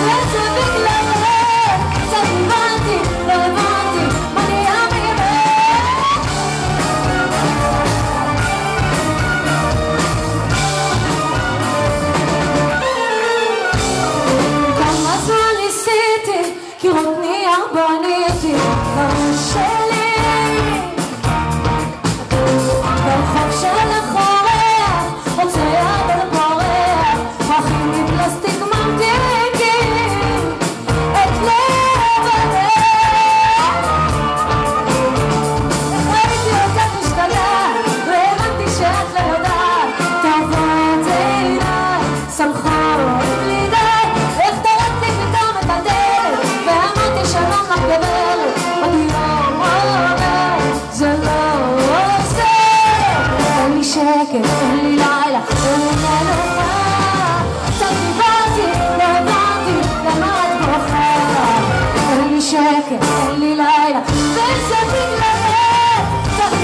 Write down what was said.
וזה בגללך, קצת הבנתי, לא הבנתי מה נהיה ממך. כמה זמן ניסיתי, קירות נייר בניתי, כמה שלי ברחוב של החורף, רוצה יד פורח, פרחים מפלסטיק ממתיקים את לב הלב. איך ראיתי אותך משתנה, והבנתי שאת לא יודעת, תעבוד עיניי, שמחות לי די. איך טרקת לי פתאום את הדלת, ואמרתי שלום לך גברת, אני לא אומר, זה לא עושה. אין לי שקט, אין לי לילה, אין לי מנוחה, קצת דיברתי, לא הבנתי למה את בוכה. אין לי שקט, אין לי לילה, וזה בגללך, קצת